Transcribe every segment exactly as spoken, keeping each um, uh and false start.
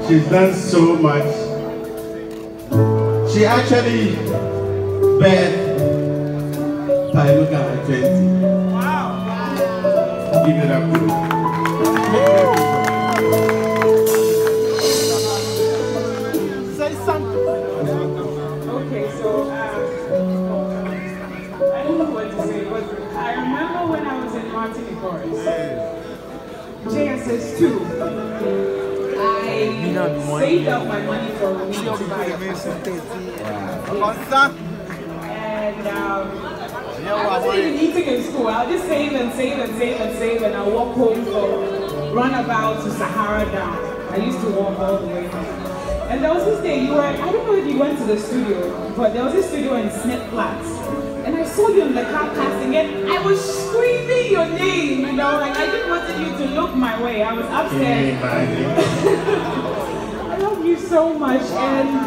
She's done so much. She actually birthed Pailuka at twenty. Wow! Give it up to her. Say something. Okay, so um, I don't know what to say, but I remember when I was in Martin Forest, J S S two. I saved up my money for a week to buy a car. And um, I wasn't even eating in school. I'll just save and save and save and save, and I'll walk home for runabout to Sahara Down. I used to walk all the way home. And there was this day, you were, I don't know if you went to the studio, but there was this studio in Smith Flats. And I saw you in the car passing, and I was screaming your name, you know, like I just wanted you to look my way. I was upstairs. I love you so much, and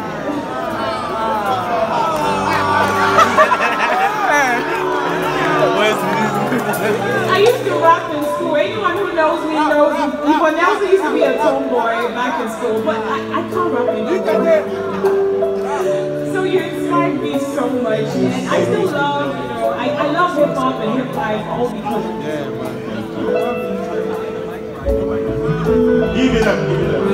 I used to rap in school. Anyone who knows me knows Yvonne Nelson used to be a tomboy back in school, but I, I can't rap anymore. So you inspired me so much, and I still love, you know, I, I love hip hop and hip life all because of you. Give it up, give it up.